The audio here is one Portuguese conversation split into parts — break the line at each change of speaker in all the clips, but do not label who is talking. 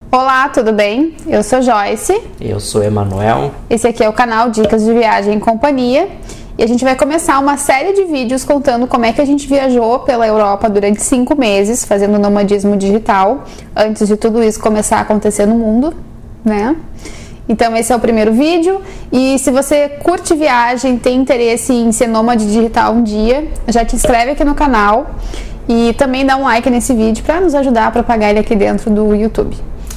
Olá, tudo bem? Eu sou Joyce.
Eu sou Emanuel.
Esse aqui é o canal Dicas de Viagem e Companhia. E a gente vai começar uma série de vídeos contando como é que a gente viajou pela Europa durante 5 meses, fazendo nomadismo digital, antes de tudo isso começar a acontecer no mundo, né? Então esse é o primeiro vídeo. E se você curte viagem, tem interesse em ser nômade digital um dia, já te inscreve aqui no canal e também dá um like nesse vídeo para nos ajudar a propagar ele aqui dentro do YouTube.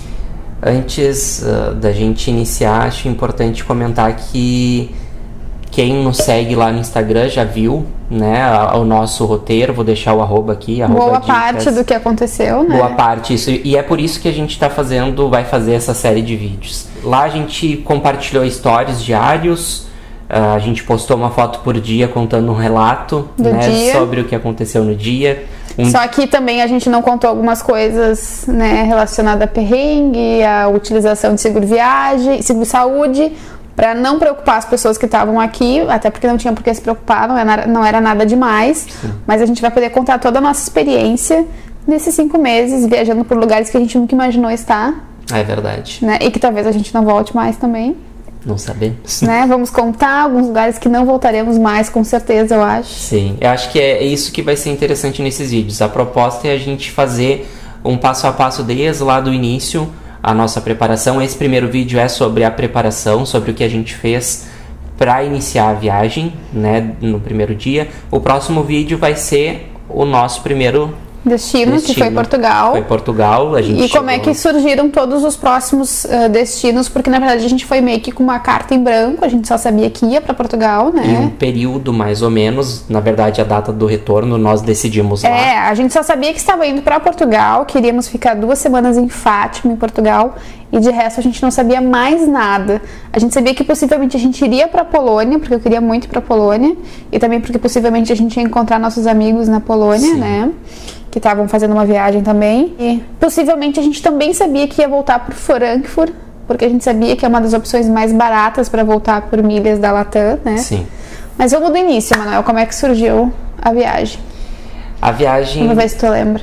Antes da gente iniciar, acho importante comentar que quem nos segue lá no Instagram já viu, né, o nosso roteiro. Vou deixar o arroba aqui.
Boa parte do que aconteceu, né?
Boa parte, isso. E é por isso que a gente vai fazer essa série de vídeos. Lá a gente compartilhou stories diários, a gente postou uma foto por dia contando um relato, né, sobre o que aconteceu no dia.
Só que também a gente não contou algumas coisas, né, relacionadas a perrengue, a utilização de seguro viagem, seguro saúde, para não preocupar as pessoas que estavam aqui, até porque não tinha por que se preocupar, não era nada demais. Sim. Mas a gente vai poder contar toda a nossa experiência nesses 5 meses, viajando por lugares que a gente nunca imaginou estar.
É verdade.
Né, e que talvez a gente não volte mais também.
Não sabemos.
Né? Vamos contar alguns lugares que não voltaremos mais, com certeza, eu acho.
Sim, eu acho que é isso que vai ser interessante nesses vídeos. A proposta é a gente fazer um passo a passo desde lá do início, a nossa preparação. Esse primeiro vídeo é sobre a preparação, sobre o que a gente fez para iniciar a viagem, né, no primeiro dia. O próximo vídeo vai ser o nosso primeiro destino,
que foi Portugal.
Foi Portugal.
E como é que surgiram todos os próximos destinos, porque na verdade a gente foi meio que com uma carta em branco, a gente só sabia que ia para Portugal, né?
Em um período mais ou menos, na verdade a data do retorno nós decidimos lá.
A gente só sabia que estava indo para Portugal, queríamos ficar 2 semanas em Fátima, em Portugal, e de resto a gente não sabia mais nada. A gente sabia que possivelmente a gente iria para Polônia, porque eu queria muito ir para Polônia, e também porque possivelmente a gente ia encontrar nossos amigos na Polônia, sim, né? Que estavam fazendo uma viagem também. E possivelmente a gente também sabia que ia voltar por Frankfurt, porque a gente sabia que é uma das opções mais baratas para voltar por milhas da Latam, né?
Sim.
Mas vamos do início, Manuel. Como é que surgiu a viagem?
A viagem...
Vamos ver se tu lembra.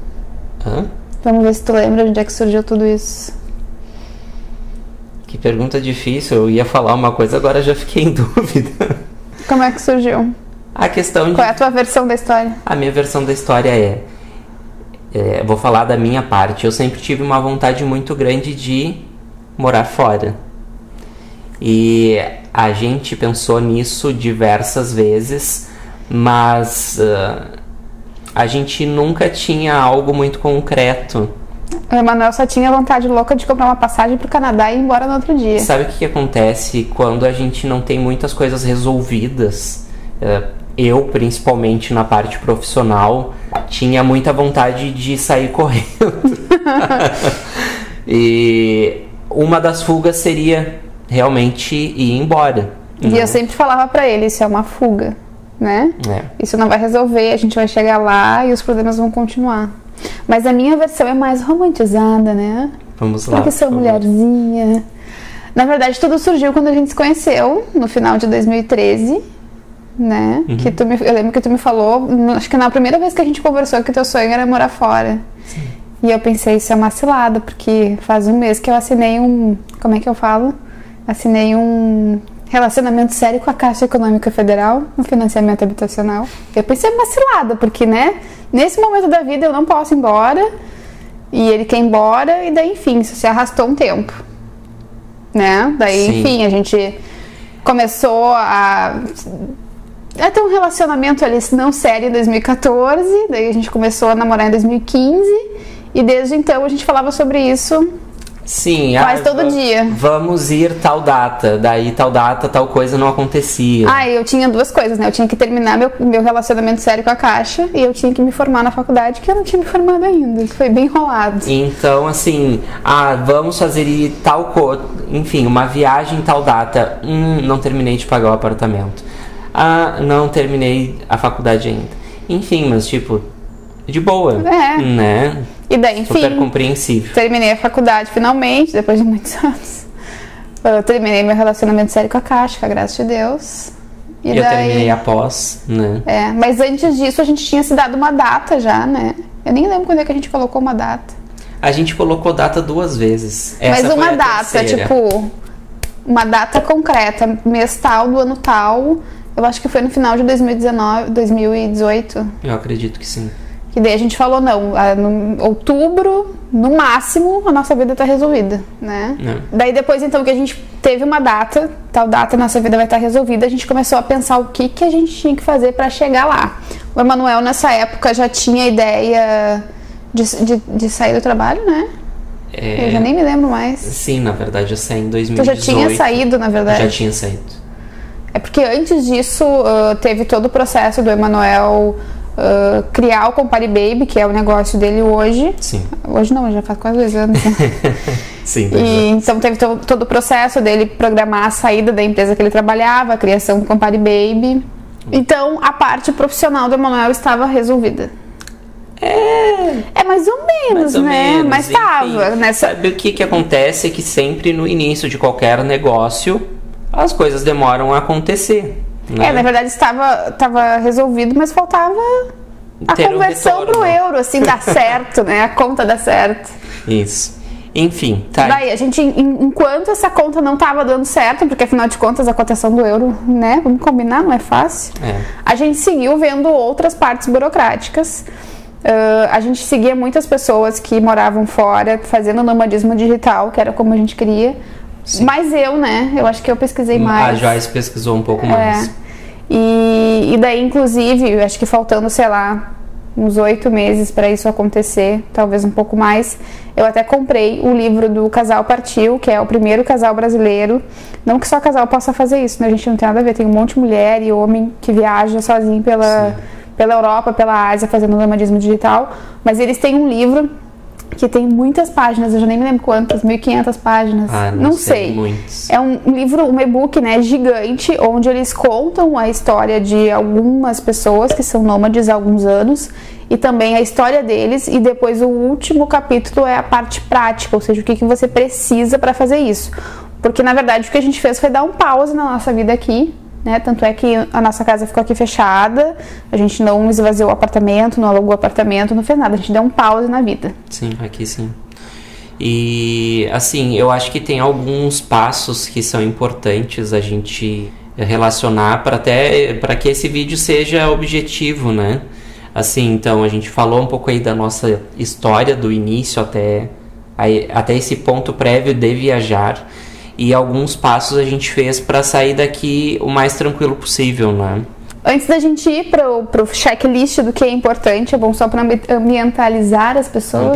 Hã?
Vamos ver se tu lembra de onde é que surgiu tudo isso.
Que pergunta difícil. Eu ia falar uma coisa, agora já fiquei em dúvida.
Como é que surgiu?
A questão de...
Qual é a tua versão da história?
A minha versão da história vou falar da minha parte. Eu sempre tive uma vontade muito grande de morar fora. E a gente pensou nisso diversas vezes, mas a gente nunca tinha algo muito concreto.
O Emanuel só tinha vontade louca de comprar uma passagem pro Canadá e ir embora no outro dia.
Sabe o que acontece quando a gente não tem muitas coisas resolvidas? Eu, principalmente na parte profissional, tinha muita vontade de sair correndo. E uma das fugas seria realmente ir embora.
E eu sempre falava pra ele, isso é uma fuga, né? Isso não vai resolver, a gente vai chegar lá e os problemas vão continuar. Mas a minha versão é mais romantizada, né?
Vamos lá.
Porque sou mulherzinha. Na verdade, tudo surgiu quando a gente se conheceu, no final de 2013. Né? Uhum. Eu lembro que tu me falou, acho que na primeira vez que a gente conversou, que o teu sonho era morar fora. Sim. E eu pensei, isso é uma cilada, porque faz um mês que eu assinei como é que eu falo? Assinei um relacionamento sério com a Caixa Econômica Federal, no financiamento habitacional. Eu pensei, uma cilada, porque, né, nesse momento da vida eu não posso ir embora, e ele quer ir embora, e daí, enfim, isso se arrastou um tempo, né? Daí, sim, enfim, a gente começou a ter um relacionamento ali não sério em 2014, daí a gente começou a namorar em 2015 e desde então a gente falava sobre isso.
Sim,
quase todo dia.
Vamos ir tal data, daí tal data, tal coisa não acontecia.
Eu tinha 2 coisas, né? Eu tinha que terminar meu relacionamento sério com a Caixa e eu tinha que me formar na faculdade, que eu não tinha me formado ainda, foi bem enrolado.
Então, assim, vamos fazer tal coisa, enfim, uma viagem tal data. Não terminei de pagar o apartamento. Não terminei a faculdade ainda. Enfim, mas tipo, de boa, né?
E daí, enfim,
super compreensível.
Terminei a faculdade finalmente, depois de muitos anos. Eu terminei meu relacionamento sério com a Caixa, com a graça de Deus.
E eu terminei a pós, né?
Mas antes disso a gente tinha se dado uma data já, né? Eu nem lembro quando é que a gente colocou uma data.
A gente colocou data 2 vezes.
Mas uma data, tipo, uma data concreta, mês tal do ano tal, eu acho que foi no final de 2018.
Eu acredito que sim.
Que daí a gente falou, não, no outubro, no máximo, a nossa vida tá resolvida, né? Daí depois, então, que a gente teve uma data, tal data a nossa vida vai estar resolvida, a gente começou a pensar o que a gente tinha que fazer para chegar lá. O Emanuel, nessa época, já tinha a ideia de sair do trabalho, né? Eu já nem me lembro mais.
Sim, na verdade, eu saí em 2018.
Tu já tinha saído, na verdade?
Já tinha saído.
É porque antes disso, teve todo o processo do Emanuel criar o Compare Baby, que é o negócio dele hoje.
Sim.
Hoje não, já faz quase 2 anos. Né?
Sim.
E, então teve todo o processo dele programar a saída da empresa que ele trabalhava, a criação do Compare Baby. Então a parte profissional do Emanuel estava resolvida. É mais ou menos, né? Mas estava nessa.
Sabe o que acontece? É que sempre no início de qualquer negócio as coisas demoram a acontecer. Né?
Na verdade estava resolvido, mas faltava a conversão pro euro, assim, dar certo, né? A conta dá certo.
Isso. Enfim, tá.
Daí a gente, enquanto essa conta não estava dando certo, porque afinal de contas a cotação do euro, né? Vamos combinar, não é fácil. A gente seguiu vendo outras partes burocráticas. A gente seguia muitas pessoas que moravam fora, fazendo nomadismo digital, que era como a gente queria. Sim. Mas eu acho que eu pesquisei mais.
A Joyce pesquisou um pouco mais.
E daí, inclusive, eu acho que faltando, sei lá, uns 8 meses para isso acontecer, talvez um pouco mais, eu até comprei o livro do Casal Partiu, que é o primeiro casal brasileiro. Não que só casal possa fazer isso, né? A gente não tem nada a ver, tem um monte de mulher e homem que viaja sozinho pela Europa, pela Ásia, fazendo nomadismo digital, mas eles têm um livro que tem muitas páginas, eu já nem me lembro quantas, 1.500 páginas, não sei.
Muitos.
É um livro, um e-book, né, gigante, onde eles contam a história de algumas pessoas que são nômades há alguns anos, e também a história deles, e depois o último capítulo é a parte prática, ou seja, o que você precisa para fazer isso. Porque, na verdade, o que a gente fez foi dar um pause na nossa vida aqui, né? Tanto é que a nossa casa ficou aqui fechada, a gente não esvaziou o apartamento, não alugou o apartamento, não fez nada, a gente deu um pause na vida.
Sim, aqui sim. E assim, eu acho que tem alguns passos que são importantes a gente relacionar para que esse vídeo seja objetivo, né? Assim, então a gente falou um pouco aí da nossa história, do início até esse ponto prévio de viajar. E alguns passos a gente fez para sair daqui o mais tranquilo possível, né?
Antes da gente ir pro checklist do que é importante, é bom só para ambientalizar as pessoas.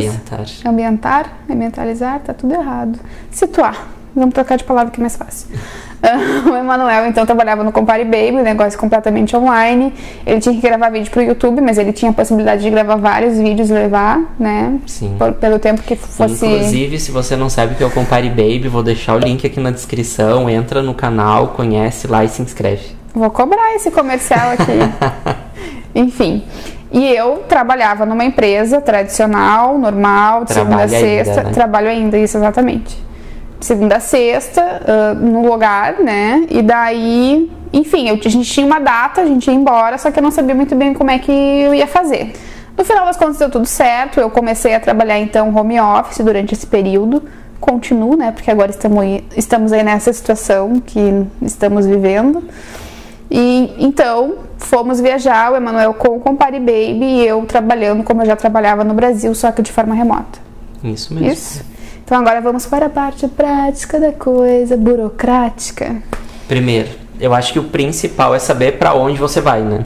Ambientalizar, tá tudo errado. Situar. Vamos trocar de palavra que é mais fácil. O Emanuel, então, trabalhava no Compare Baby, negócio completamente online. Ele tinha que gravar vídeo pro YouTube, mas ele tinha a possibilidade de gravar vários vídeos e levar, né?
Sim.
Pelo tempo que fosse...
Inclusive, se você não sabe o que é o Compare Baby, vou deixar o link aqui na descrição. Entra no canal, conhece lá e se inscreve.
Vou cobrar esse comercial aqui. Enfim. E eu trabalhava numa empresa tradicional, normal, de segunda a sexta. Né? Trabalho ainda, isso, exatamente. Segunda a sexta, no lugar, né? E daí, enfim, a gente tinha uma data, a gente ia embora, só que eu não sabia muito bem como é que eu ia fazer. No final das contas deu tudo certo, eu comecei a trabalhar então home office durante esse período. Continuo, né? Porque agora estamos aí nessa situação que estamos vivendo. E então fomos viajar, o Emanuel com o Compare Baby e eu trabalhando como eu já trabalhava no Brasil, só que de forma remota.
Isso mesmo.
Isso. Então agora vamos para a parte prática da coisa, burocrática.
Primeiro, eu acho que o principal é saber para onde você vai, né?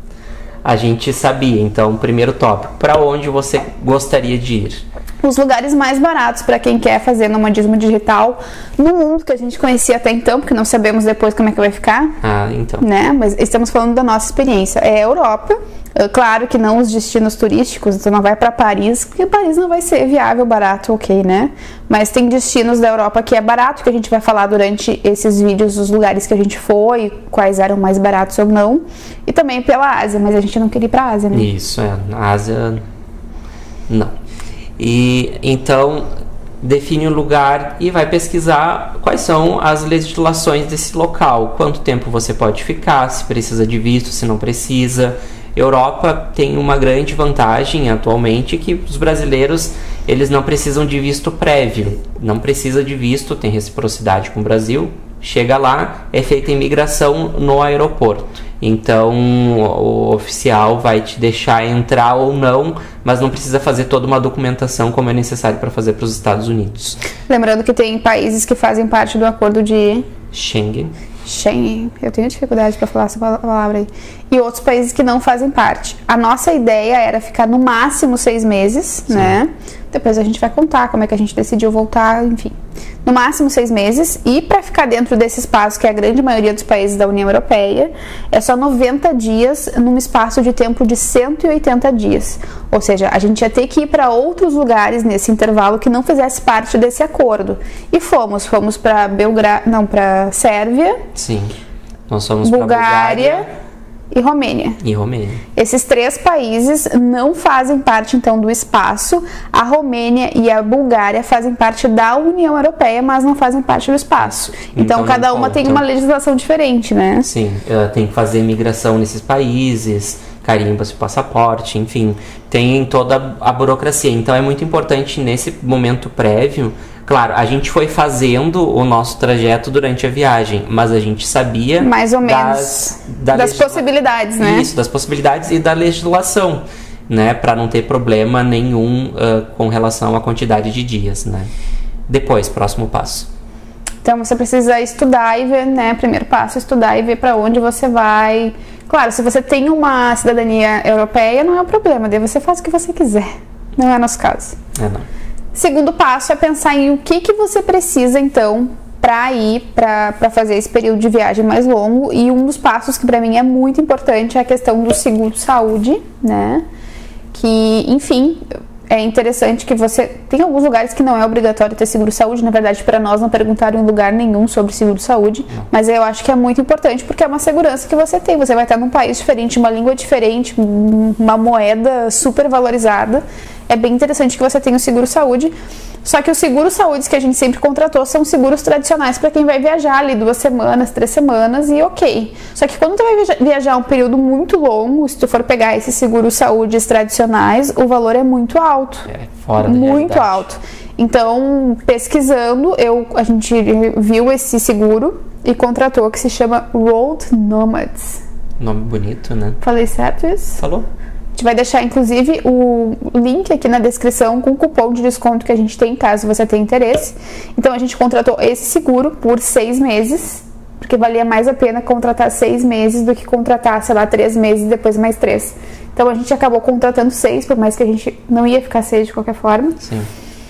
A gente sabia, então, primeiro tópico, para onde você gostaria de ir?
Os lugares mais baratos para quem quer fazer nomadismo digital no mundo que a gente conhecia até então, porque não sabemos depois como é que vai ficar.
Então.
Né? Mas estamos falando da nossa experiência. É a Europa. Claro que não os destinos turísticos, então não vai para Paris, porque Paris não vai ser viável, barato, ok, né? Mas tem destinos da Europa que é barato, que a gente vai falar durante esses vídeos dos lugares que a gente foi, quais eram mais baratos ou não. E também pela Ásia, mas a gente não queria ir para a Ásia, né?
Isso, na Ásia, não. E então define o lugar e vai pesquisar quais são as legislações desse local, quanto tempo você pode ficar, se precisa de visto, se não precisa. Europa tem uma grande vantagem atualmente, que os brasileiros eles não precisam de visto prévio. Não precisa de visto, tem reciprocidade com o Brasil. Chega lá, é feita a imigração no aeroporto. Então, o oficial vai te deixar entrar ou não, mas não precisa fazer toda uma documentação como é necessário para fazer para os Estados Unidos.
Lembrando que tem países que fazem parte do acordo de
Schengen.
Eu tenho dificuldade para falar essa palavra aí. E outros países que não fazem parte. A nossa ideia era ficar no máximo 6 meses, Sim. né? Depois a gente vai contar como é que a gente decidiu voltar, enfim. No máximo 6 meses. E para ficar dentro desse espaço, que é a grande maioria dos países da União Europeia, é só 90 dias num espaço de tempo de 180 dias. Ou seja, a gente ia ter que ir para outros lugares nesse intervalo que não fizesse parte desse acordo. E fomos para para Sérvia.
Sim. Nós fomos
para Bulgária e Romênia. Esses 3 países não fazem parte, então, do espaço. A Romênia e a Bulgária fazem parte da União Europeia, mas não fazem parte do espaço. Então cada uma tem uma legislação diferente, né?
Sim, tem que fazer migração nesses países, carimba-se o passaporte, enfim, tem toda a burocracia. Então é muito importante nesse momento prévio. Claro, a gente foi fazendo o nosso trajeto durante a viagem, mas a gente sabia
mais ou menos das possibilidades, né?
Isso, das possibilidades e da legislação, né? Para não ter problema nenhum com relação à quantidade de dias, né? Depois, próximo passo.
Então você precisa estudar e ver, né? Primeiro passo, estudar e ver para onde você vai. Claro, se você tem uma cidadania europeia, não é um problema, daí você faz o que você quiser. Não é nosso caso.
Não.
Segundo passo é pensar em o que você precisa, então, para fazer esse período de viagem mais longo. E um dos passos que para mim é muito importante é a questão do seguro-saúde, né? Que, enfim, é interessante que você... Tem alguns lugares que não é obrigatório ter seguro-saúde. Na verdade, para nós não perguntaram em lugar nenhum sobre seguro-saúde. Mas eu acho que é muito importante porque é uma segurança que você tem. Você vai estar num país diferente, uma língua diferente, uma moeda super valorizada. É bem interessante que você tenha o seguro-saúde. Só que os seguros-saúde que a gente sempre contratou são seguros tradicionais para quem vai viajar ali 2 semanas, 3 semanas e ok. Só que quando tu vai viajar um período muito longo, se tu for pegar esses seguros-saúde tradicionais, o valor é muito alto.
É fora da
muito alto. Então, pesquisando, a gente viu esse seguro e contratou, que se chama Road Nomads.
Nome bonito, né?
Falei certo isso?
Falou.
A gente vai deixar, inclusive, o link aqui na descrição com o cupom de desconto que a gente tem, caso você tenha interesse. Então, a gente contratou esse seguro por 6 meses, porque valia mais a pena contratar 6 meses do que contratar, sei lá, 3 meses e depois mais 3. Então, a gente acabou contratando 6, por mais que a gente não ia ficar 6 de qualquer forma.
Sim.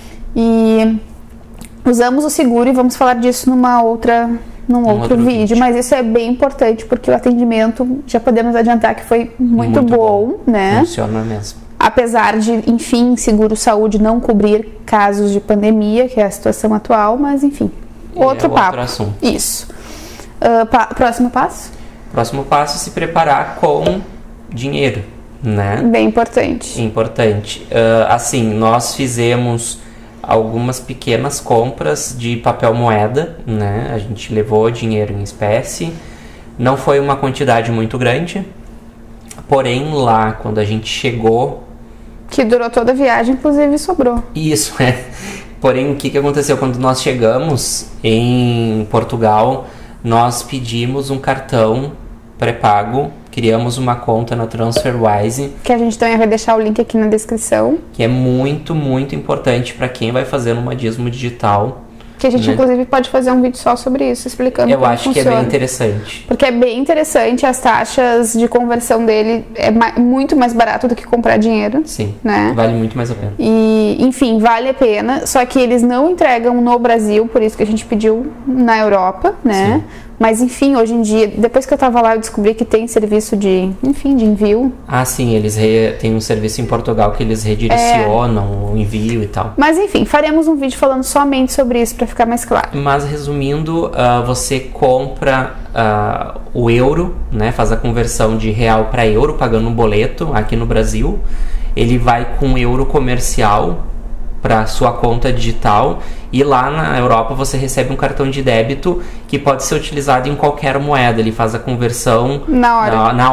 E usamos o seguro e vamos falar disso num outro vídeo, mas isso é bem importante porque o atendimento, já podemos adiantar que foi muito bom, né?
Funciona mesmo.
Apesar de, enfim, seguro-saúde não cobrir casos de pandemia, que é a situação atual, mas enfim, outro papo.
Outro assunto.
Isso. Próximo passo?
Próximo passo é se preparar com dinheiro, né?
Bem importante.
Importante. Assim, nós fizemos algumas pequenas compras de papel moeda, né? A gente levou dinheiro em espécie. Não foi uma quantidade muito grande. Porém, lá, quando a gente chegou...
Que durou toda a viagem, inclusive sobrou.
Isso, Porém, o que aconteceu? Quando nós chegamos em Portugal, nós pedimos um cartão pré-pago, criamos uma conta na TransferWise. Que
a gente também vai deixar o link aqui na descrição.
Que é muito, muito importante para quem vai fazer nomadismo digital.
Que a gente, inclusive, pode fazer um vídeo só sobre isso, explicando como funciona.
Eu acho que é bem interessante.
Porque é bem interessante, as taxas de conversão dele é muito mais barato do que comprar dinheiro.
Sim,
né?
Vale muito mais a pena.
E, enfim, vale a pena, só que eles não entregam no Brasil, por isso que a gente pediu na Europa, né? Sim. Mas, enfim, hoje em dia, depois que eu tava lá, eu descobri que tem serviço de envio.
Ah, sim, eles têm um serviço em Portugal que eles redirecionam o envio e tal.
Mas, enfim, faremos um vídeo falando somente sobre isso para ficar mais claro.
Mas, resumindo, você compra o euro, né? Faz a conversão de real para euro, pagando um boleto aqui no Brasil. Ele vai com euro comercial para sua conta digital, e lá na Europa você recebe um cartão de débito que pode ser utilizado em qualquer moeda. Ele faz a conversão na hora.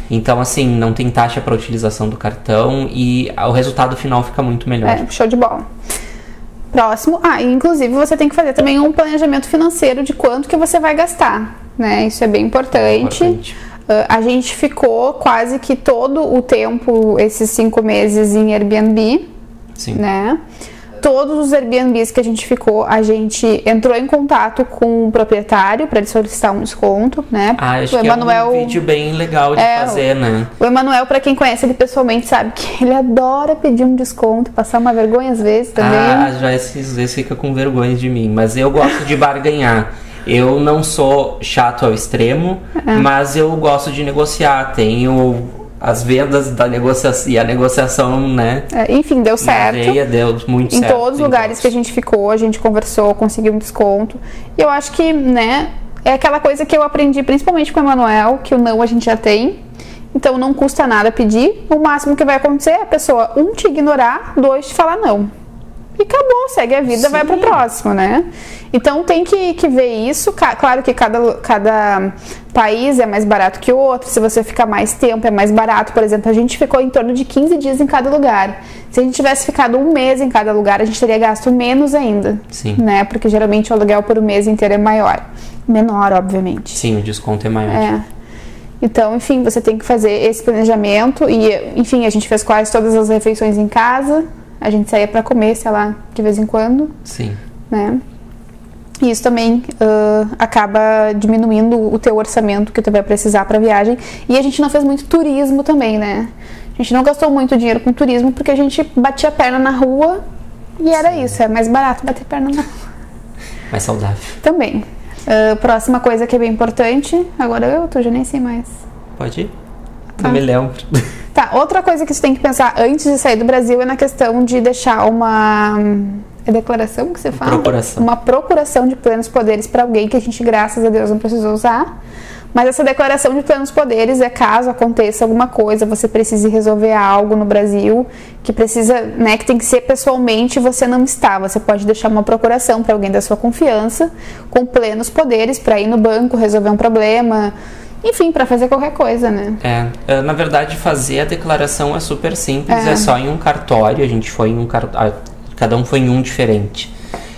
Então, assim, não tem taxa para utilização do cartão e o resultado final fica muito melhor.
Show de bola. Próximo. E inclusive você tem que fazer também um planejamento financeiro de quanto que você vai gastar, né? Isso é bem importante. A gente ficou quase que todo o tempo, esses 5 meses, em Airbnb.
Sim.
Né? Todos os Airbnbs que a gente ficou, a gente entrou em contato com o proprietário para ele solicitar um desconto, né?
Acho que é um vídeo bem legal de fazer, né?
O Emanuel, para quem conhece ele pessoalmente, sabe que ele adora pedir um desconto, passar uma vergonha às vezes também.
Já às vezes fica com vergonha de mim, mas eu gosto de barganhar. Eu não sou chato ao extremo, mas eu gosto de negociar. Tenho as vendas da negociação e a negociação, né?
Enfim, deu certo.
Deu muito certo.
Em todos os lugares que a gente ficou, a gente conversou, conseguiu um desconto. E eu acho que, né, é aquela coisa que eu aprendi principalmente com o Emanuel, que o não a gente já tem. Então não custa nada pedir. O máximo que vai acontecer é a pessoa, 1, te ignorar, 2, te falar não. E acabou, segue a vida, vai pro próximo, né? Então tem que ver isso. Claro que cada país é mais barato que o outro. Se você ficar mais tempo, é mais barato. Por exemplo, a gente ficou em torno de 15 dias em cada lugar. Se a gente tivesse ficado 1 mês em cada lugar, a gente teria gasto menos ainda.
Sim.
Né? Porque geralmente o aluguel por um mês inteiro é maior. Menor, obviamente.
Sim, o desconto é maior.
Então, enfim, você tem que fazer esse planejamento. E, enfim, a gente fez quase todas as refeições em casa. A gente saía pra comer, sei lá, de vez em quando.
Sim.
Né? E isso também acaba diminuindo o teu orçamento que tu vai precisar pra viagem. E a gente não fez muito turismo também, né? A gente não gastou muito dinheiro com turismo porque a gente batia a perna na rua e era isso. É mais barato bater perna na rua.
Mais saudável.
Também. Próxima coisa que é bem importante. Agora tu já nem sei mais.
Pode ir? Não me lembro.
Tá, outra coisa que você tem que pensar antes de sair do Brasil é na questão de deixar uma... É declaração que você fala?
Procuração.
Uma procuração de plenos poderes para alguém que a gente, graças a Deus, não precisou usar. Mas essa declaração de plenos poderes é caso aconteça alguma coisa, você precise resolver algo no Brasil, que precisa, né, que tem que ser pessoalmente e você não está. Você pode deixar uma procuração para alguém da sua confiança, com plenos poderes, para ir no banco, resolver um problema... Enfim, para fazer qualquer coisa, né?
Na verdade, fazer a declaração é super simples, é só em um cartório, a gente foi em um cartório, cada um foi em um diferente,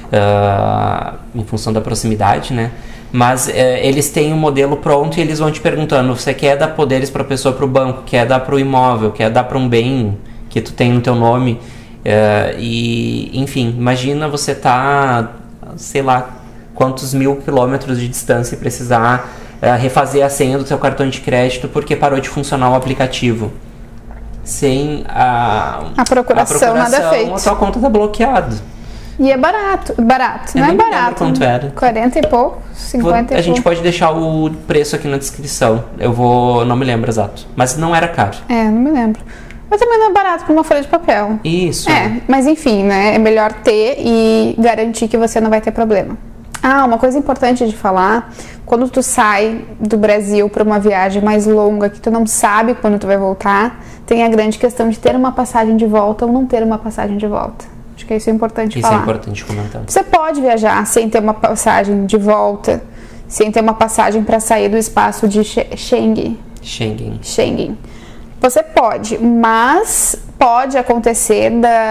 em função da proximidade, né? Mas eles têm um modelo pronto e eles vão te perguntando, você quer dar poderes para a pessoa, para o banco, quer dar para o imóvel, quer dar para um bem que tu tem no teu nome, e enfim, imagina você tá, sei lá, quantos 1000 quilômetros de distância e precisar refazer a senha do seu cartão de crédito porque parou de funcionar o aplicativo. Sem a procuração,
nada feito.
A sua conta tá bloqueada.
E é barato, não é barato.
Quanto era?
40 e pouco, 50 e pouco.
A gente pode deixar o preço aqui na descrição. Não me lembro exato, mas não era caro.
Não me lembro. Mas também não é barato para uma folha de papel.
Isso.
Mas enfim, né? É melhor ter e garantir que você não vai ter problema. Uma coisa importante de falar, quando tu sai do Brasil para uma viagem mais longa, que tu não sabe quando tu vai voltar, tem a grande questão de ter uma passagem de volta ou não ter uma passagem de volta. Acho que isso é importante falar.
Isso é importante comentar.
Você pode viajar sem ter uma passagem de volta, sem ter uma passagem para sair do espaço de Schengen. Você pode, mas pode acontecer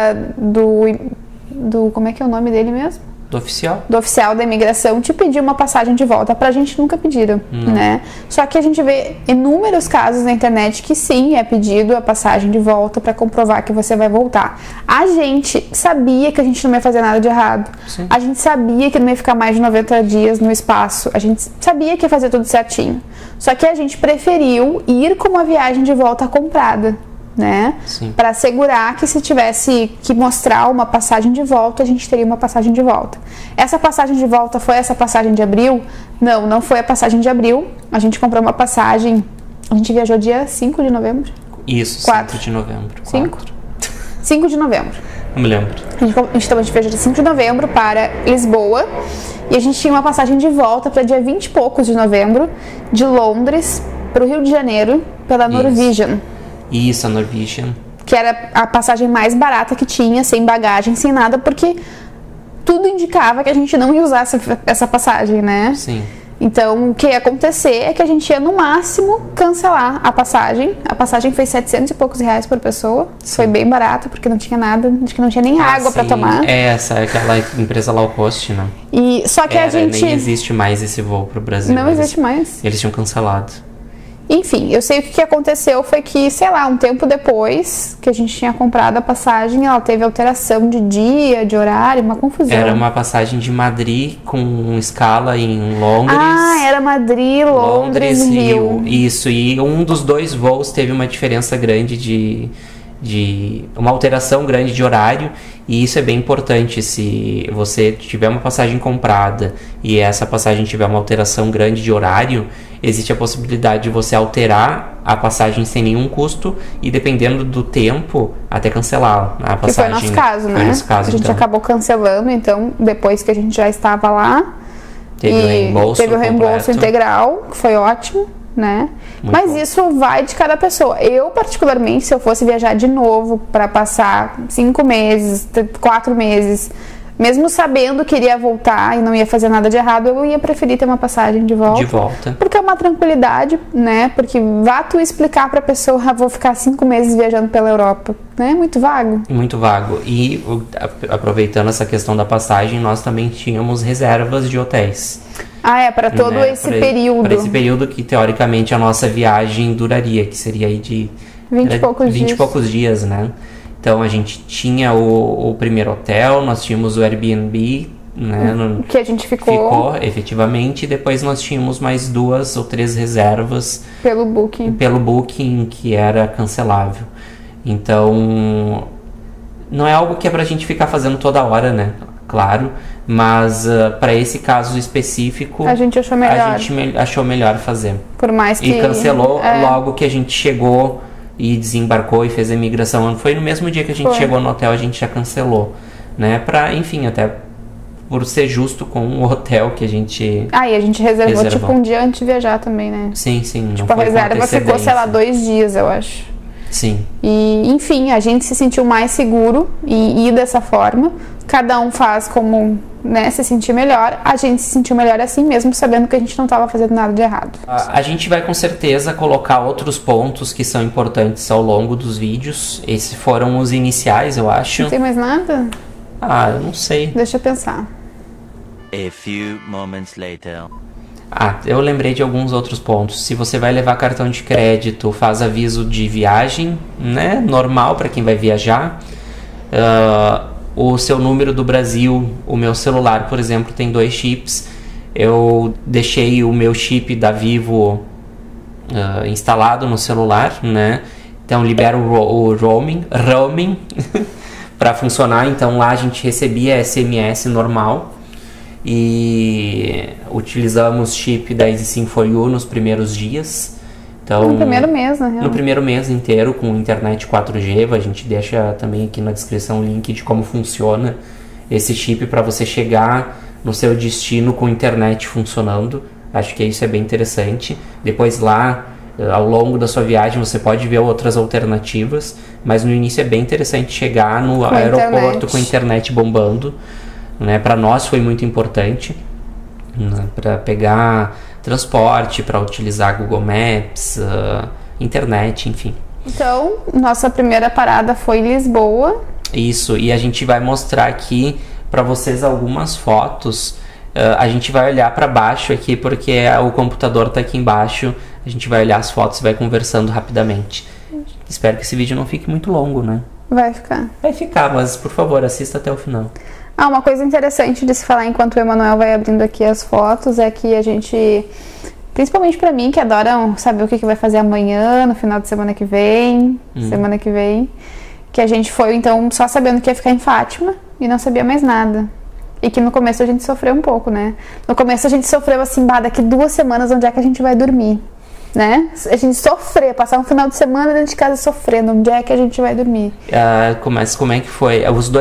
do como é que é o nome dele mesmo?
Do
oficial da imigração te pedir uma passagem de volta. Pra gente nunca pediram, né? Só que a gente vê inúmeros casos na internet que sim, é pedido a passagem de volta pra comprovar que você vai voltar. A gente sabia que a gente não ia fazer nada de errado.
Sim.
A gente sabia que não ia ficar mais de 90 dias no espaço. A gente sabia que ia fazer tudo certinho. Só que a gente preferiu ir com uma viagem de volta comprada, né? Para assegurar que se tivesse que mostrar uma passagem de volta, a gente teria uma passagem de volta. Essa passagem de volta foi essa passagem de abril? Não foi a passagem de abril. A gente comprou uma passagem, a gente viajou dia 5 de novembro?
Isso,
4
de novembro.
5 de novembro.
Não me lembro.
A gente viajou dia 5 de novembro para Lisboa e a gente tinha uma passagem de volta para dia 20 e poucos de novembro, de Londres para o Rio de Janeiro, pela Norwegian.
Isso, a Norwegian.
Que era a passagem mais barata que tinha, sem bagagem, sem nada, porque tudo indicava que a gente não ia usar essa passagem, né?
Sim.
Então, o que ia acontecer é que a gente ia, no máximo, cancelar a passagem. A passagem foi 700 e poucos reais por pessoa. Sim. Foi bem barato, porque não tinha nada, acho que não tinha nem água pra tomar.
Essa é aquela empresa low cost, né?
Só que a gente...
Nem existe mais esse voo pro Brasil.
Não existe mais.
Eles tinham cancelado.
Enfim, eu sei o que aconteceu foi que, sei lá, um tempo depois que a gente tinha comprado a passagem, ela teve alteração de dia, de horário, uma confusão.
Era uma passagem de Madrid com escala em Londres.
Era Madrid, Londres e Rio.
Isso, e um dos dois voos teve uma diferença grande de uma alteração grande de horário, e isso é bem importante. Se você tiver uma passagem comprada e essa passagem tiver uma alteração grande de horário, existe a possibilidade de você alterar a passagem sem nenhum custo e, dependendo do tempo, até cancelar a passagem.
Que foi nosso caso, né? A gente acabou cancelando, então, depois que a gente já estava lá, teve o reembolso integral, que foi ótimo, né? Mas bom. Isso vai de cada pessoa. Eu, particularmente, se eu fosse viajar de novo para passar 5 meses, 4 meses, mesmo sabendo que iria voltar e não ia fazer nada de errado, eu ia preferir ter uma passagem de volta. Porque é uma tranquilidade, né? Porque vá tu explicar pra pessoa, vou ficar 5 meses viajando pela Europa, né? Muito vago.
Muito vago. E aproveitando essa questão da passagem, nós também tínhamos reservas de hotéis.
Para todo esse período.
Para esse período que, teoricamente, a nossa viagem duraria, que seria aí de
20 e
poucos dias, né? Então, a gente tinha o primeiro hotel, nós tínhamos o Airbnb, né?
Que a gente ficou,
efetivamente, e depois nós tínhamos mais 2 ou 3 reservas
pelo Booking,
que era cancelável. Então, não é algo que é pra gente ficar fazendo toda hora, né? Claro, mas para esse caso específico,
a gente
achou melhor fazer.
Por mais que...
E cancelou logo que a gente chegou e desembarcou e fez a imigração. Foi no mesmo dia que a gente chegou no hotel, a gente já cancelou, né? Enfim, até por ser justo com o hotel que a gente
e a gente reservou tipo um dia antes de viajar também, né?
Sim.
Tipo, a reserva ficou, sei lá, 2 dias, eu acho.
Sim.
E, enfim, a gente se sentiu mais seguro em ir dessa forma. Cada um faz como, né, se sentir melhor. A gente se sentiu melhor assim mesmo, sabendo que a gente não estava fazendo nada de errado.
A gente vai com certeza colocar outros pontos que são importantes ao longo dos vídeos. Esses foram os iniciais, eu acho.
Não tem mais nada?
Eu não sei.
Deixa eu pensar.
A few moments later.
Eu lembrei de alguns outros pontos. Se você vai levar cartão de crédito, faz aviso de viagem, né? Normal para quem vai viajar. O seu número do Brasil, o meu celular, por exemplo, tem 2 chips. Eu deixei o meu chip da Vivo instalado no celular, né? Então libera o roaming para funcionar. Então lá a gente recebia SMS normal. E utilizamos chip da EasySim4U nos primeiros dias. Então,
no primeiro mês, na real.
No primeiro mês inteiro, com internet 4G. A gente deixa também aqui na descrição o link de como funciona esse chip para você chegar no seu destino com internet funcionando. Acho que isso é bem interessante. Depois lá, ao longo da sua viagem, você pode ver outras alternativas. Mas no início é bem interessante chegar no aeroporto com a internet bombando. Né? Para nós foi muito importante, né? Para pegar transporte, para utilizar Google Maps, internet, enfim.
Então, nossa primeira parada foi Lisboa.
Isso, e a gente vai mostrar aqui para vocês algumas fotos. A gente vai olhar para baixo aqui porque o computador está aqui embaixo. A gente vai olhar as fotos e vai conversando rapidamente. Espero que esse vídeo não fique muito longo, né?
Vai ficar.
Vai ficar, mas por favor, assista até o final.
Uma coisa interessante de se falar enquanto o Emanuel vai abrindo aqui as fotos é que a gente, principalmente pra mim, que adora saber o que vai fazer amanhã, no final de semana que vem, que a gente foi, então, só sabendo que ia ficar em Fátima e não sabia mais nada. E que no começo a gente sofreu um pouco, né? No começo a gente sofreu assim, daqui 2 semanas, onde é que a gente vai dormir? Né? A gente sofreu, passar um final de semana dentro de casa sofrendo, onde é que a gente vai dormir?
Como é que foi? Os dois,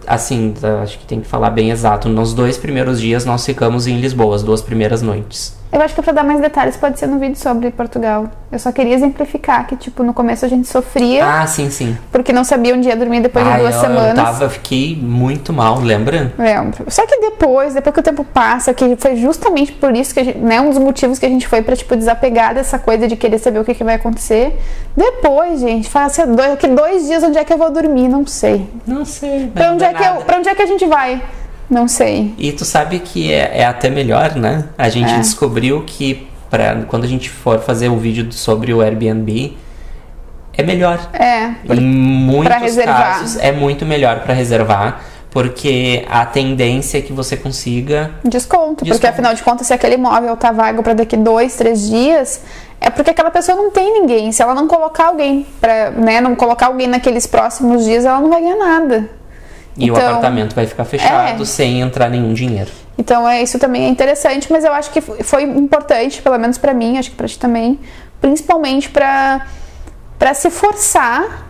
assim, acho que tem que falar bem exato. Nos 2 primeiros dias nós ficamos em Lisboa, as 2 primeiras noites.
Eu acho que pra dar mais detalhes pode ser no vídeo sobre Portugal. Eu só queria exemplificar que, tipo, no começo a gente sofria.
Ah, sim.
Porque não sabia onde ia dormir depois de 2 semanas.
Eu fiquei muito mal, lembra?
Lembro. Só que depois que o tempo passa, que foi justamente por isso que a gente, né, um dos motivos que a gente foi pra, tipo, desapegar dessa coisa de querer saber o que vai acontecer. Depois, gente, fala assim, daqui 2 dias, onde é que eu vou dormir? Não sei.
Não sei.
Pra onde é que a gente vai? Não sei.
E tu sabe que é até melhor, né? A gente descobriu que quando a gente for fazer um vídeo sobre o Airbnb, é melhor. Em muitos casos é muito melhor para reservar, porque a tendência é que você consiga
desconto. Porque afinal de contas, se aquele imóvel tá vago para daqui 2, 3 dias, é porque aquela pessoa não tem ninguém. Se ela não colocar alguém não colocar alguém naqueles próximos dias, ela não vai ganhar nada.
E o apartamento vai ficar fechado sem entrar nenhum dinheiro.
Então isso também é interessante, mas eu acho que foi importante, pelo menos pra mim, acho que pra ti também, principalmente pra se forçar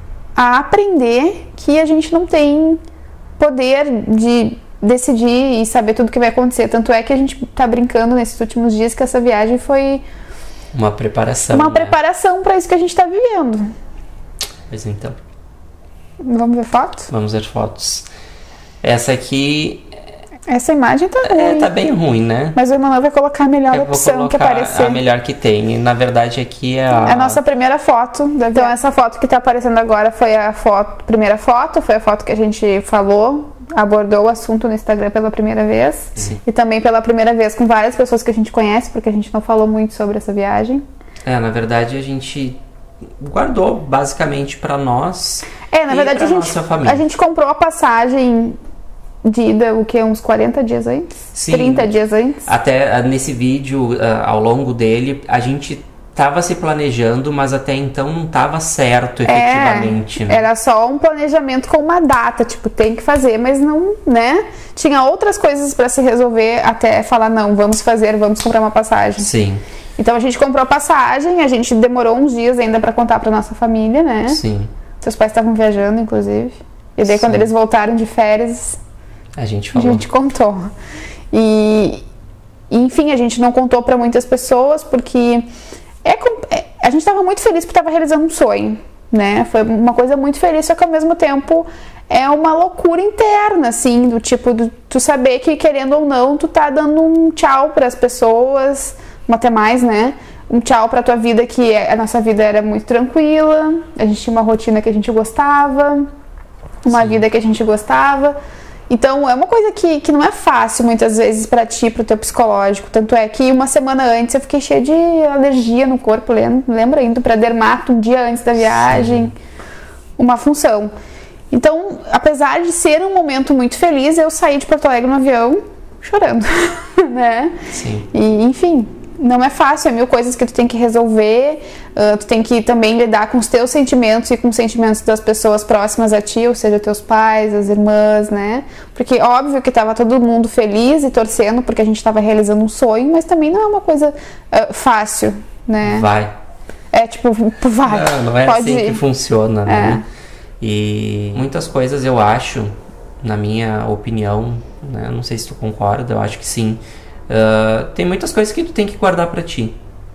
a aprender que a gente não tem poder de decidir e saber tudo que vai acontecer. Tanto é que a gente tá brincando nesses últimos dias que essa viagem foi
uma preparação.
Preparação pra isso que a gente tá vivendo.
Pois então.
Vamos ver fotos?
Vamos ver fotos. Essa aqui...
Essa imagem tá ruim.
Tá bem ruim, né?
Mas o Emanuel vai colocar a melhor opção que aparecer.
A melhor que tem. E, na verdade, aqui é
a nossa primeira foto. Então, essa foto que tá aparecendo agora foi a primeira foto. Foi a foto que a gente falou, abordou o assunto no Instagram pela primeira vez.
Sim.
E também pela primeira vez com várias pessoas que a gente conhece, porque a gente não falou muito sobre essa viagem.
Na verdade, a gente guardou basicamente pra nós.
Na verdade, a gente comprou a passagem de ida, uns 40 dias antes?
Sim.
30 dias antes?
Até nesse vídeo, ao longo dele, a gente tava se planejando, mas até então não tava certo efetivamente. Né?
Era só um planejamento com uma data, tipo, tem que fazer, mas não, né? Tinha outras coisas pra se resolver até falar, não, vamos comprar uma passagem.
Sim.
Então a gente comprou a passagem, a gente demorou uns dias ainda pra contar pra nossa família, né?
Sim.
Seus pais estavam viajando, inclusive. E daí, quando eles voltaram de férias,
a gente falou.
A gente contou. E enfim, a gente não contou pra muitas pessoas, porque a gente tava muito feliz porque tava realizando um sonho, né? Foi uma coisa muito feliz, só que ao mesmo tempo é uma loucura interna, assim, do tipo, tu saber que, querendo ou não, tu tá dando um tchau pras pessoas, até mais, né? Um tchau pra tua vida, que a nossa vida era muito tranquila, a gente tinha uma rotina que a gente gostava, uma vida que a gente gostava. Então é uma coisa que não é fácil muitas vezes pra ti, pro teu psicológico. Tanto é que uma semana antes eu fiquei cheia de alergia no corpo, lembra? Indo pra dermato um dia antes da viagem, uma função. Então, apesar de ser um momento muito feliz, eu saí de Porto Alegre no avião chorando, né?
Sim.
E, enfim, não é fácil, é 1000 coisas que tu tem que resolver, tu tem que também lidar com os teus sentimentos e com os sentimentos das pessoas próximas a ti, ou seja, teus pais, as irmãs, né? Porque óbvio que tava todo mundo feliz e torcendo porque a gente tava realizando um sonho, mas também não é uma coisa fácil, né?
Vai.
Tipo, vai.
Não é assim que funciona, né? E muitas coisas eu acho, na minha opinião, né? Não sei se tu concorda, eu acho que sim. Tem muitas coisas que tu tem que guardar pra ti.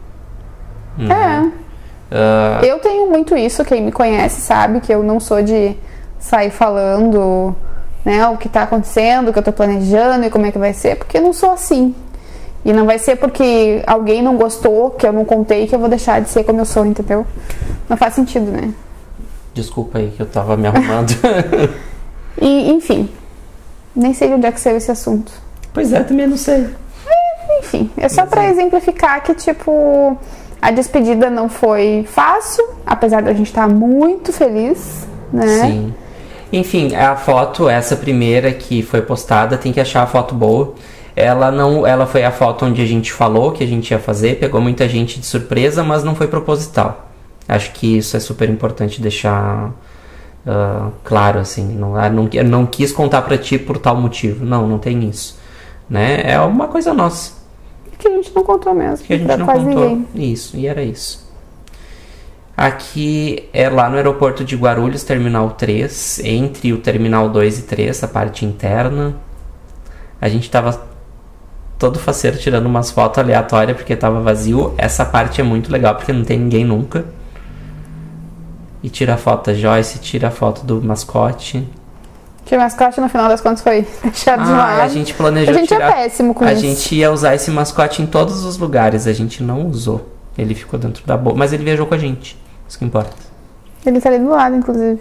Eu tenho muito isso, quem me conhece sabe que eu não sou de sair falando, né, o que tá acontecendo, o que eu tô planejando e como é que vai ser, porque eu não sou assim. E não vai ser porque alguém não gostou, que eu não contei, que eu vou deixar de ser como eu sou, entendeu? Não faz sentido, né?
Desculpa aí que eu tava me arrumando.
E, enfim, nem sei de onde é que saiu esse assunto.
Pois é, também não sei.
Enfim, é só pra exemplificar que, tipo, a despedida não foi fácil, apesar da gente estar muito feliz, né?
Sim. Enfim, a foto, essa primeira que foi postada, tem que achar a foto boa. Ela foi a foto onde a gente falou que a gente ia fazer, pegou muita gente de surpresa, mas não foi proposital. Acho que isso é super importante deixar claro, assim. Não quis contar pra ti por tal motivo. Não tem isso. Né? É uma coisa nossa.
Que a gente não contou mesmo.
Que a gente não contou. Ninguém. Isso, e era isso. Aqui é lá no aeroporto de Guarulhos, Terminal 3, entre o Terminal 2 e 3, a parte interna. A gente tava todo faceiro tirando umas fotos aleatórias porque tava vazio. Essa parte é muito legal porque não tem ninguém nunca. E tira a foto da Joyce, tira a foto do mascote.
Que o mascote no final das contas foi deixado de lado.
A gente planejou
A gente é péssimo com
isso. A
isso.
gente ia usar esse mascote em todos os lugares. A gente não usou. Ele ficou dentro da bolsa. Mas ele viajou com a gente. Isso que importa.
Ele tá ali do lado, inclusive.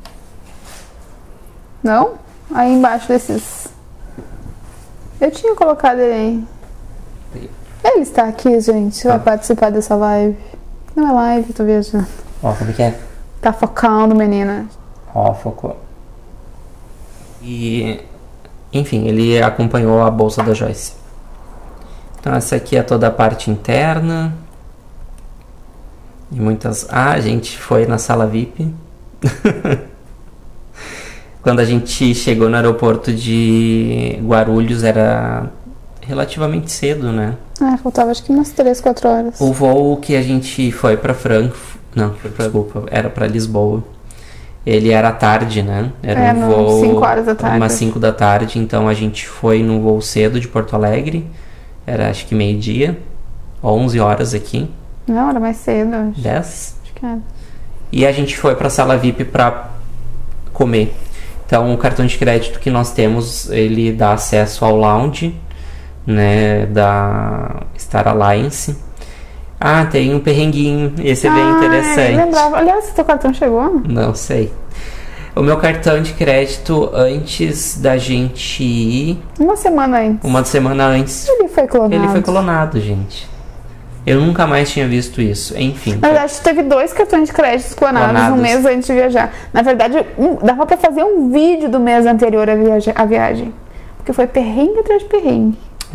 Não? Aí embaixo desses... Eu tinha colocado ele aí. Ele está aqui, gente. Vai participar dessa live. Não é live, tô viajando.
Ó, como que é?
Tá focando, menina.
Ó, focou. E... Enfim, ele acompanhou a bolsa da Joyce. Então essa aqui é toda a parte interna. E muitas... a gente foi na sala VIP. Quando a gente chegou no aeroporto de Guarulhos era relativamente cedo, né?
Faltava acho que umas 3, 4 horas.
O voo que a gente foi pra Frankfurt... Não, desculpa, era pra Lisboa. Ele era à tarde, né? Era um voo...
5 horas da tarde.
Umas 5 da tarde, então a gente foi num voo cedo de Porto Alegre. Era acho que meio-dia. 11 horas aqui.
Não, era mais cedo, acho.
10?
Acho que era.
E a gente foi pra sala VIP pra comer. Então o cartão de crédito que nós temos, ele dá acesso ao lounge, né, da Star Alliance. Tem um perrenguinho, esse é bem interessante.
Eu lembrava. Aliás, seu cartão chegou?
Não sei. O meu cartão de crédito, antes da gente ir...
Uma semana antes.
Ele foi clonado.
Ele foi
clonado, gente. Eu nunca mais tinha visto isso. Enfim.
Na verdade, teve 2 cartões de crédito clonados um mês antes de viajar. Na verdade, dava pra fazer um vídeo do mês anterior à viagem. Porque foi perrengue atrás de perrengue.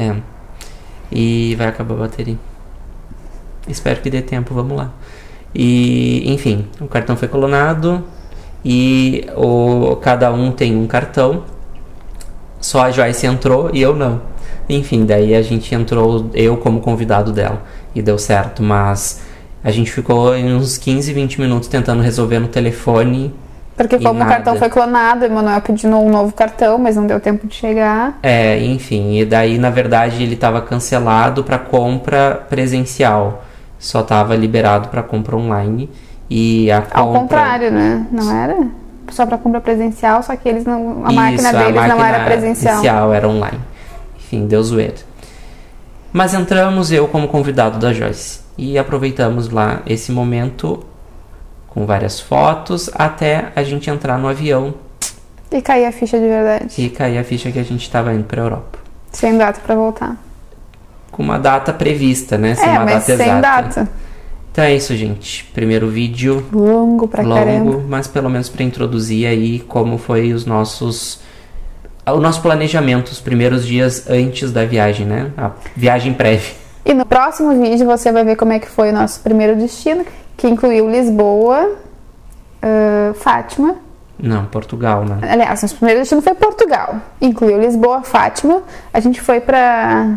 E vai acabar a bateria. Espero que dê tempo, vamos lá. E, enfim, o cartão foi clonado. E cada um tem um cartão. Só a Joyce entrou e eu não. Enfim, daí a gente entrou, eu como convidado dela. E deu certo, mas a gente ficou em uns 15, 20 minutos tentando resolver no telefone.
Porque como o cartão foi clonado, o Emanuel pediu um novo cartão, mas não deu tempo de chegar.
Enfim, e daí na verdade ele estava cancelado para compra presencial. Só estava liberado para compra online. E a compra...
Ao contrário, né? Não era? Só para compra presencial, só que eles não... A máquina deles não era presencial.
Era online. Enfim, deu zoeira. Mas entramos, eu como convidado da Joyce. E aproveitamos lá esse momento com várias fotos até a gente entrar no avião.
E cair a ficha de verdade.
E cair a ficha que a gente estava indo para a Europa.
Sem data para voltar.
Com uma data prevista, né? Sem uma data exata.
Sem data.
Então é isso, gente. Primeiro vídeo.
Longo pra caramba.
Mas pelo menos para introduzir aí como foi o nosso planejamento, os primeiros dias antes da viagem, né? A viagem prévia.
E no próximo vídeo você vai ver como é que foi o nosso primeiro destino, que incluiu Lisboa, Fátima.
Não, Portugal, né?
Aliás, nosso primeiro destino foi Portugal. Incluiu Lisboa, Fátima. A gente foi pra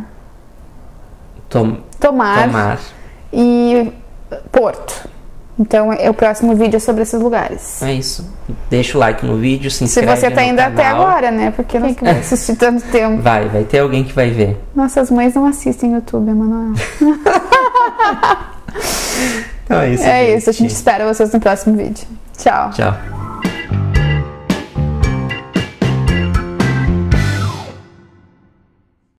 Tomar e Porto. Então, o próximo vídeo é sobre esses lugares.
É isso. Deixa o like no vídeo, se inscreve no canal.
Se você tá indo até agora, né? Porque não vai assistir tanto tempo.
Vai ter alguém que vai ver.
Nossas mães não assistem YouTube, Emanuel.
Então é isso.
É isso, a gente espera vocês no próximo vídeo. Tchau.
Tchau.